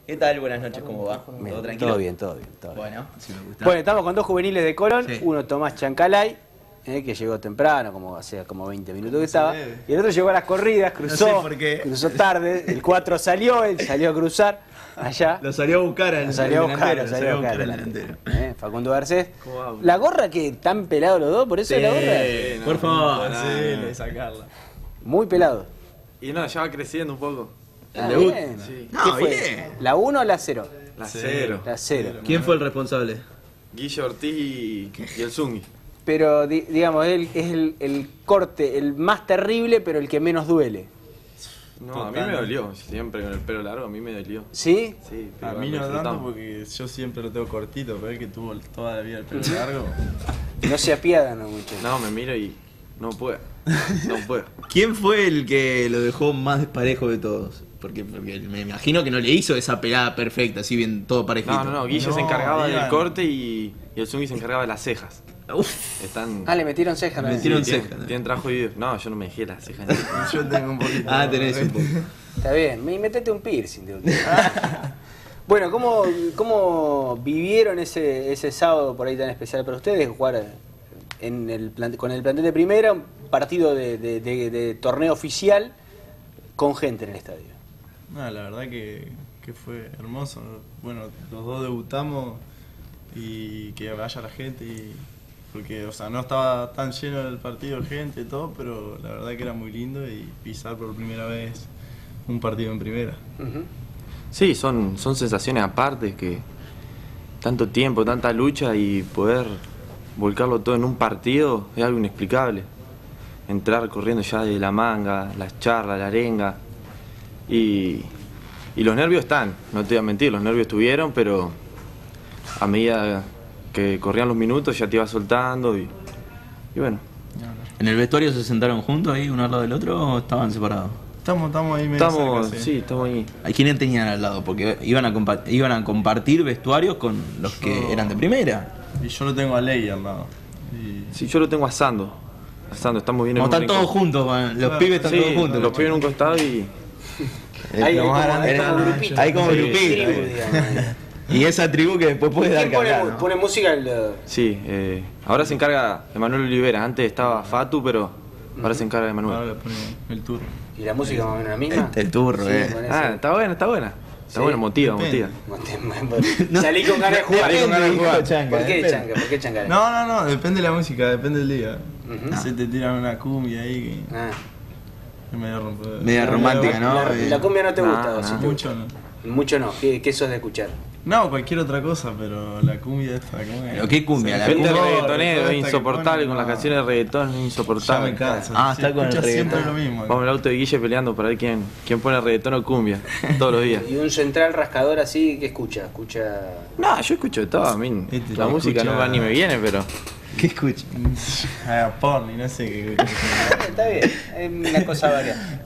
¿Qué tal? Buenas noches, ¿cómo va? ¿Todo tranquilo? Todo bien, todo bien. Bueno, si me gusta. Bueno, estamos con dos juveniles de Colón, Sí. uno Tomás Chancalay, que llegó temprano, como hacía como 20 minutos que estaba, y el otro llegó a las corridas, cruzó, No sé por qué. cruzó tarde, el 4 salió, él salió a cruzar allá. Lo salió a buscar al Lo salió a buscar, delantero, lo salió a buscar al el delantero. Facundo Garcés. ¿Cómo va? La gorra que tan pelado los dos, por eso la gorra. Por favor. De sacarla. Muy pelado. Y no, ya va creciendo un poco. Ah, debut. bien. Sí. ¿Qué No, fue? bien. ¿La 1 o la 0? La cero. La 0. ¿Quién fue el responsable? Guille Ortiz y el Zungi. Pero digamos, él es el corte, el más terrible, pero el que menos duele. No, a mí me dolió. Siempre con el pelo largo, a mí me dolió. ¿Sí? Sí, A pero mí lo no tanto disfrutamos. porque yo siempre lo tengo cortito, pero él que tuvo toda la vida el pelo largo. No se apiadan los muchachos. No, me miro y no puedo. No puedo. ¿Quién fue el que lo dejó más desparejo de todos? Porque me imagino que no le hizo esa pelada perfecta, así bien todo parejito. No, Guille No, se encargaba del Iván. corte y el Zungi se encargaba de las cejas. Uf, Están. Ah, le metieron cejas. ¿no? Le metieron tienen- cejas, ¿no? Tienen trabajo y video. No, yo no me dejé las cejas. Yo tengo un poquito. ah, tenés un poco. Está bien, metete un piercing. De última. Bueno, ¿cómo vivieron ese sábado por ahí tan especial para ustedes? Jugar con el plantel de primera, un partido de torneo oficial con gente en el estadio. No, la verdad que fue hermoso. Bueno, los dos debutamos y que vaya la gente. Porque, o sea, no estaba tan lleno el partido de gente y todo, pero la verdad que era muy lindo y pisar por primera vez un partido en primera. Ujú. Sí, son sensaciones aparte que tanto tiempo, tanta lucha y poder volcarlo todo en un partido es algo inexplicable. Entrar corriendo ya de la manga, las charlas, la arenga y los nervios están, no te voy a mentir, los nervios estuvieron, pero a medida que corrían los minutos ya te ibas soltando y bueno. ¿En el vestuario se sentaron juntos ahí, uno al lado del otro, o estaban separados? Estamos ahí medio Estamos, cerca, sí, estamos ahí. ¿A quiénes tenían al lado? Porque iban a compartir vestuarios con los que Yo- eran de primera. Y yo lo tengo a Ley al lado. Y Sí, yo lo tengo asando, estamos bien en Como un están rincón. todos juntos, los Claro, pibes están Sí, todos juntos. los pibes en un costado y Hay Lo como- más grande hay como está- grupito. hay como Sí, grupito. Tribu, digamos. Y esa tribu que después puede dar ¿Quién que hablar, ¿no? pone música? sí, ahora se encarga Emanuel Olivera, antes estaba Fatu, pero ahora se encarga ahora Emanuel. le ponemos el turno. ¿Y la música más o menos la misma? El turro, Sí, con Ah, ese- está buena, está buena. Está Sí, buena, motiva, depende. motiva. Salí con ganas de jugar. Salí con ganas de jugar. ¿Por qué changa? ¿Por qué changa? No, depende de la música, depende del día. Ujú. Se te tiran una cumbia ahí Ah, que es medio rompe. Media romántica, ¿no? la cumbia no te No, gusta, ¿o no. sí te gusta? Mucho no. Mucho no. ¿Qué sos de escuchar? No, cualquier otra cosa, pero la cumbia esta, ¿cómo es? ¿Pero qué cumbia? La Gente cumbia- reggaetonero, toda es esta que insoportable, ponen, con las no. canciones de reggaetón es Ya insoportable. me cansa. Ah, Se está con el escucha siempre reggaetón. lo mismo. Vamos al auto de Guille peleando para ver quién pone reggaetón o cumbia, todos los días. Y un central rascador así, ¿qué escucha? Escucha... No, yo escucho de todo, a mí Este la lo música escucha- no va ni me viene, pero ¿Qué escucha? Porno y no sé qué. Está bien, es una cosa variada.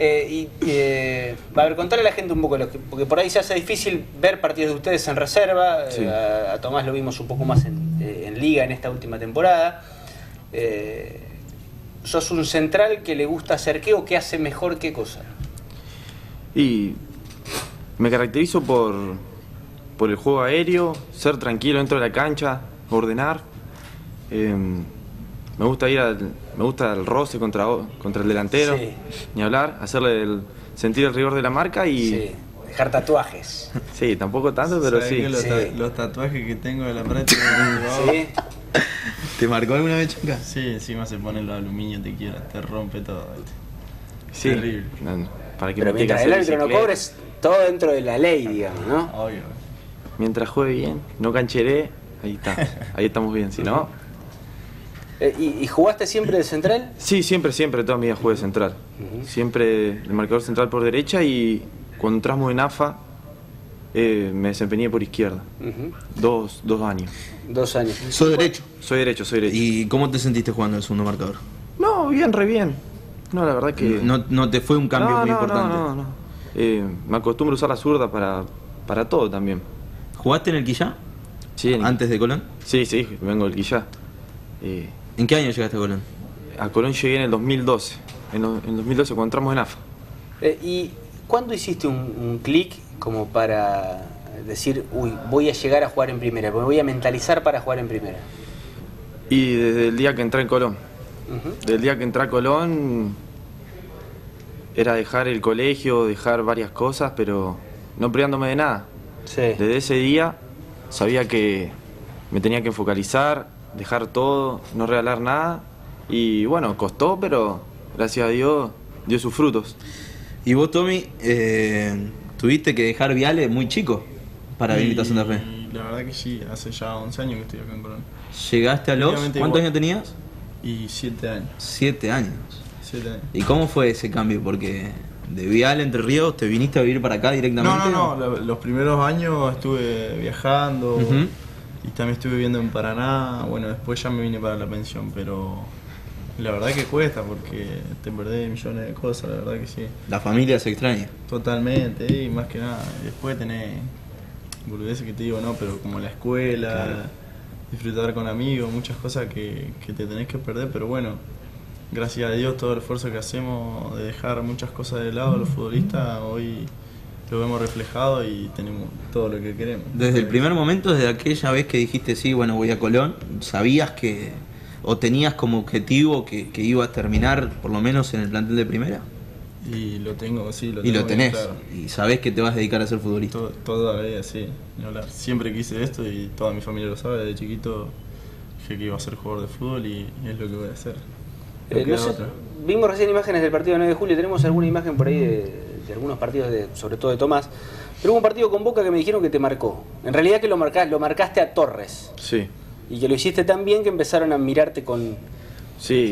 A ver, contarle a la gente un poco, porque por ahí se hace difícil ver partidos de ustedes en reserva. Sí. A Tomás lo vimos un poco más en liga en esta última temporada. ¿Sos un central que le gusta hacer qué o que hace mejor qué cosa? y me caracterizo por el juego aéreo, ser tranquilo dentro de la cancha, ordenar. Me gusta el roce contra el delantero, Sí. ni hablar, sentir el rigor de la marca y Sí, dejar tatuajes. sí, tampoco tanto, pero ¿Sabés sí. que Sí. los tatuajes que tengo de la práctica ¿Sí? ¿Te marcó alguna vez, Chanca? Sí, encima se ponen los aluminio, te rompe todo. ¿viste? Sí. Terrible. No, para que Pero me tenga mientras que el hacer árbitro no bicicleta. cobre, es todo dentro de la ley, digamos, ¿no? Obvio. Mientras juegue bien, no cancheré, ahí está, ahí estamos bien, si no... ¿Y jugaste siempre de central? Sí, siempre, toda mi vida jugué de central. Siempre el marcador central por derecha y cuando entramos en AFA me desempeñé por izquierda. Ujú. Dos años. 2 años. Sos derecho. Soy derecho. ¿Y cómo te sentiste jugando el segundo marcador? No, bien, re bien. No, la verdad que... No te fue un cambio muy importante. No. Me acostumbro a usar la zurda para todo también. ¿Jugaste en el Quillá? Sí, ¿Antes de Colón? Sí, vengo del Quillá. ¿En qué año llegaste a Colón? A Colón llegué en el 2012. En 2012 cuando entramos en AFA. ¿Y cuándo hiciste un clic como para decir, uy, voy a llegar a jugar en primera, me voy a mentalizar para jugar en primera? Y desde el día que entré en Colón. Ujú. Desde el día que entré a Colón era dejar el colegio, dejar varias cosas, pero no privándome de nada. Sí. Desde ese día sabía que me tenía que focalizar, dejar todo, no regalar nada. Y bueno, costó, pero gracias a Dios dio sus frutos. Y vos, Tommy, tuviste que dejar Viale muy chico para venirte a Santa Fe. Y la verdad que sí, hace ya 11 años que estoy acá en Colón. Llegaste a los... Obviamente ¿Cuántos igual. años tenías? Y 7 años. 7 años. 7 años. ¿Y cómo fue ese cambio? Porque de Viale, Entre Ríos, ¿te viniste a vivir para acá directamente? No, los primeros años estuve viajando Ujú. y también estuve viviendo en Paraná. Bueno, después ya me vine para la pensión, pero la verdad que cuesta porque te perdés millones de cosas, la verdad que sí. La familia se extraña. Totalmente, y más que nada, después tenés boludeces que te digo, no, pero como la escuela, Claro. disfrutar con amigos, muchas cosas que te tenés que perder, pero bueno, gracias a Dios todo el esfuerzo que hacemos de dejar muchas cosas de lado los futbolistas, hoy lo vemos reflejado y tenemos todo lo que queremos. Desde el primer momento, desde aquella vez que dijiste sí, bueno, voy a Colón, ¿sabías que, o tenías como objetivo que iba a terminar por lo menos en el plantel de primera? Y lo tengo, sí, lo Y tengo lo bien tenés, claro. y sabés que te vas a dedicar a ser futbolista. Toda la vida, sí, ni hablar. Siempre quise esto y toda mi familia lo sabe, desde chiquito dije que iba a ser jugador de fútbol y es lo que voy a hacer. No No queda sé, otra. vimos recién imágenes del partido de 9 de julio, tenemos alguna imagen por ahí de algunos partidos, sobre todo de Tomás, pero hubo un partido con Boca que me dijeron que te marcó. En realidad que lo marcaste a Torres, Sí, y que lo hiciste tan bien que empezaron a mirarte con... sí,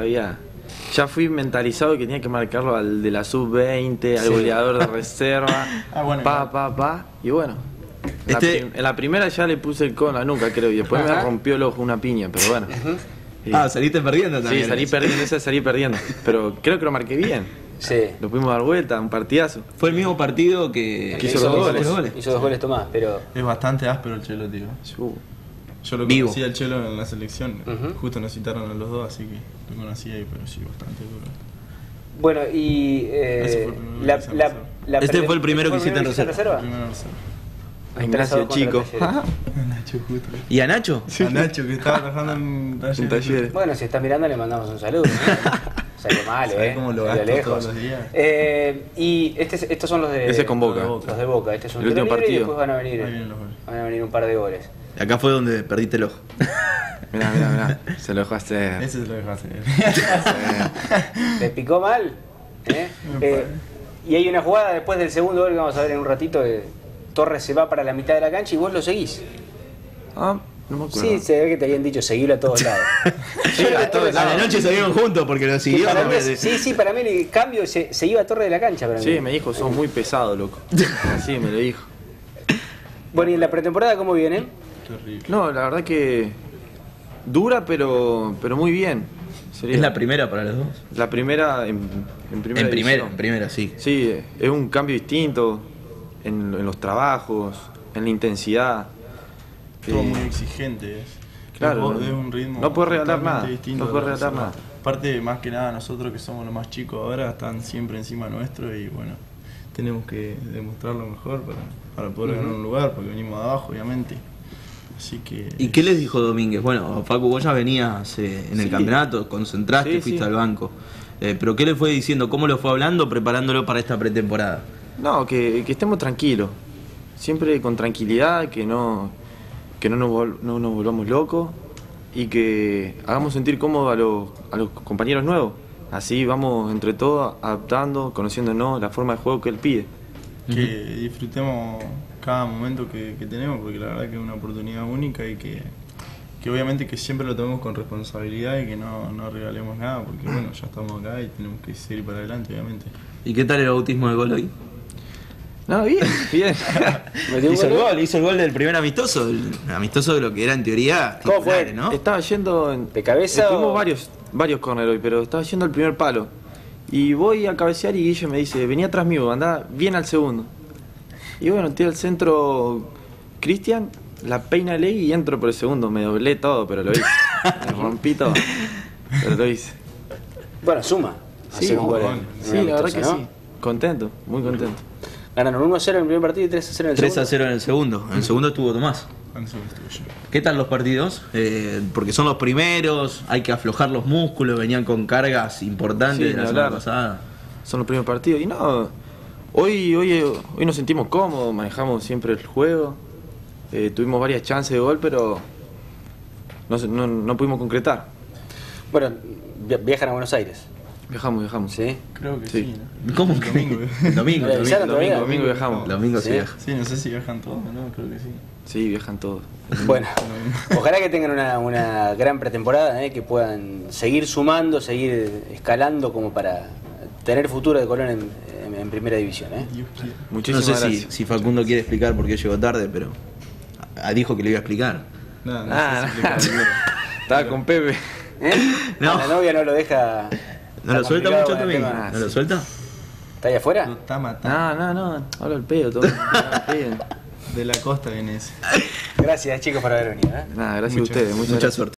ya fui mentalizado que tenía que marcarlo al de la sub-20, al Sí. goleador de reserva, Ah, bueno, y bueno. En la primera ya le puse el codo en la nuca, creo, y después me Ajá. rompió el ojo una piña, pero bueno. Sí. Saliste perdiendo también. Sí, salí perdiendo, pero creo que lo marqué bien. Sí. Lo pudimos dar vuelta, un partidazo. Fue el mismo partido que hizo los goles. Hizo 2 goles Tomás, pero... Es bastante áspero el Chelo, tío. Yo lo Vivo. conocí al Chelo en la selección, Ujú. justo nos citaron a los dos, así que lo conocí ahí, pero sí, bastante duro. Bueno, y... Ese fue el primero que hice en reserva. Este fue el primero que hiciste en reserva. Primero reserva. Ignacio Contra Chico. Talleres. Nacho, justo. ¿Y a Nacho? A Nacho, que estaba trabajando en Talleres. En Talleres. Bueno, si está mirando le mandamos un saludo. ¿No? Salió mal, ¿Sabés cómo lo Salió gasto todos los días? Y estos son los de... Ese es con Boca. Los de Boca. Este es un El último tiro libre y partido. después Ahí vienen los goles. van a venir un par de goles. Acá fue donde perdiste el ojo. Mirá, se lo dejó hacer. Ese se lo dejaste. ¿Le picó mal? ¿Eh? Me parece. Y hay una jugada después del segundo gol que vamos a ver en un ratito. Torres se va para la mitad de la cancha y vos lo seguís. Ah, no me acuerdo. Sí, se ve que te habían dicho seguirlo a todos lados. Sí, a todos A la lados. noche salieron juntos porque lo Que siguió. para mí también. sí, para mí el cambio se iba a Torres de la cancha. Para mí. Sí, me dijo, sos muy pesado, loco. Así me lo dijo. Bueno, ¿y en la pretemporada cómo viene? Terrible. No, la verdad que dura, pero muy bien. Sería Es la primera para los dos. la primera en primera En primera, división. en primera, sí. Sí, es un cambio distinto en los trabajos, en la intensidad. Todo Eh, muy exigente. Claro, Es un ritmo. no puedes regalar totalmente nada, distinto no puedes de la regalar reserva. nada. Aparte, más que nada, nosotros que somos los más chicos ahora, están siempre encima nuestro y bueno, tenemos que demostrarlo mejor para poder ganar un lugar, porque venimos de abajo, obviamente. Así que. ¿Y qué les dijo Domínguez? Bueno, Facu, vos ya venías en el Sí. campeonato, concentraste, Sí, fuiste sí. al banco. Pero ¿qué le fue diciendo? ¿Cómo lo fue hablando, preparándolo para esta pretemporada? No, que estemos tranquilos. Siempre con tranquilidad, que no nos volvamos locos y que hagamos sentir cómodos a los compañeros nuevos. Así vamos entre todos adaptando, conociéndonos la forma de juego que él pide. Que disfrutemos cada momento que tenemos, porque la verdad que es una oportunidad única y que obviamente que siempre lo tomemos con responsabilidad y que no regalemos nada, porque bueno, ya estamos acá y tenemos que seguir para adelante, obviamente. ¿Y qué tal el bautismo de gol hoy? No, bien, bien. ¿Metió un Hizo el gol del primer amistoso, el amistoso de lo que era en teoría ¿Cómo fue? titulares, ¿no? Estaba yendo ¿De cabeza Tuvimos o...? varios corners hoy, pero estaba yendo al primer palo. Y voy a cabecear y Guille me dice, vení atrás mío, andá bien al segundo. Y bueno, tiro al centro Cristian, la peina ley y entro por el segundo. Me doblé todo, pero lo hice. Me rompí todo, pero lo hice. Bueno, suma. Sí, Hacer un gol en sí, un la verdad amistoso, que ¿no? sí. Contento, muy contento. Ganaron 1-0 en el primer partido y 3-0 en el 3 segundo. a 0 en el segundo. En el segundo estuvo Tomás. Bueno, eso estuve yo. ¿Qué tal los partidos? Porque son los primeros, hay que aflojar los músculos, venían con cargas importantes Sí, de la ni semana hablar. pasada. Son los primeros partidos. Y no, hoy nos sentimos cómodos, manejamos siempre el juego. Tuvimos varias chances de gol, pero no pudimos concretar. Bueno, viajan a Buenos Aires. Viajamos. ¿Sí? Creo que Sí. sí, ¿no? ¿Cómo El que? domingo. El domingo. ¿Le avisaron todavía? Domingo viajamos. El domingo sí Sí. viaja. Sí, no sé si viajan todos, ¿no? Creo que sí. Sí, viajan todos. Bueno, ojalá que tengan una gran pretemporada, que puedan seguir sumando, seguir escalando como para tener futuro de Colón en primera división. Dios quiera. No Muchísimas sé gracias. si Facundo quiere explicar por qué llegó tarde, pero dijo que le iba a explicar. Nada, no Ah, sé si explicar. Estaba con Pepe. No. La novia no lo deja. ¿No lo está suelta complicado mucho con el también? tema. ¿No lo suelta? ¿Está ahí afuera? Lo está matando. No, habla el pedo, todo. Habla el pedo. De la costa viene ese. Gracias chicos por haber venido. Nada, gracias Muchas a ustedes. Muchas Mucha gracias. suerte.